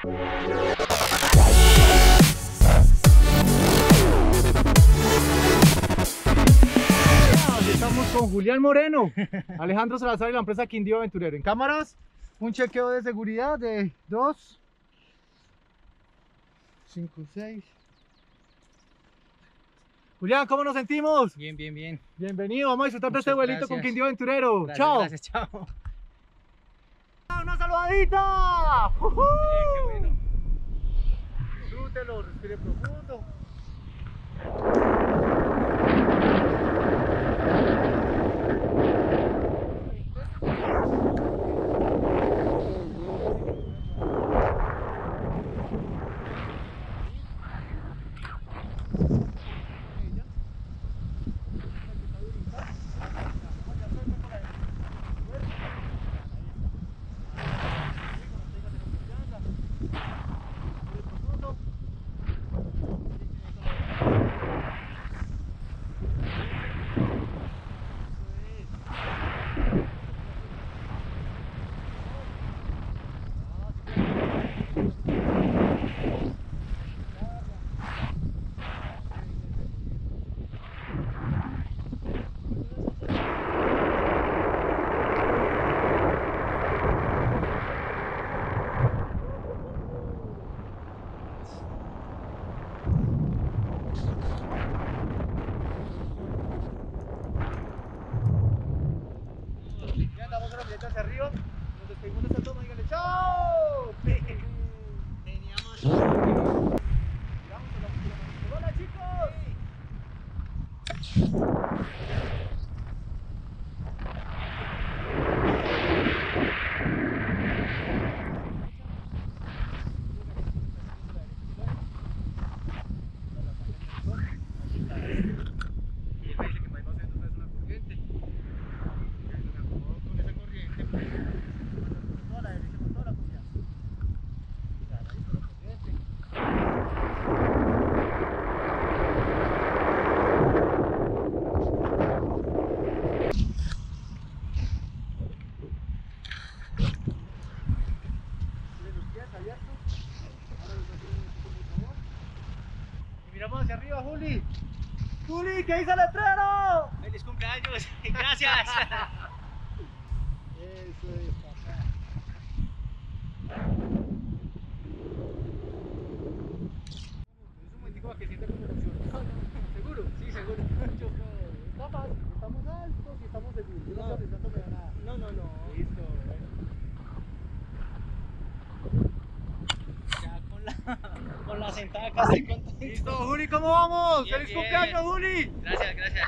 Estamos con Julián Moreno, Alejandro Salazar y la empresa Quindío Aventurero. En cámaras, un chequeo de seguridad de 2, 5, 6. Julián, ¿cómo nos sentimos? Bien, bien, bien. Bienvenido, vamos a disfrutar de este Muchas vuelito gracias. con Quindío Aventurero. Gracias, Chao. gracias, chao. ¡Una saludadita! Qué bueno. Disfrútelo, respire profundo. Ya damos una mirada hacia arriba, nos despedimos de esta toma, díganle ¡chao! Teníamos... Vamos a la ¡hola, chicos! Y él me dice que me va haciendo una corriente. Me acomodo con esa corriente, pues, con toda la derecha, con toda la confianza. Ya, ahí está la corriente. Tiene los pies abiertos. Ahora los brazos por favor. Y miramos hacia arriba, Juli. Juli, ¿qué dice el letrero? ¡Feliz cumpleaños! ¡Gracias! Eso es, papá. Es un momentico para que sienta como emoción. ¿Seguro? Sí, seguro. Yo creo. Está fácil, estamos altos y estamos seguros. Yo no estoy arriesgándome a nada. No, no, no. Listo, bueno. Ya con la sentada casi contento. Listo, Juli, ¿cómo vamos? Bien, ¡Feliz bien. cumpleaños, Juli! Gracias, gracias.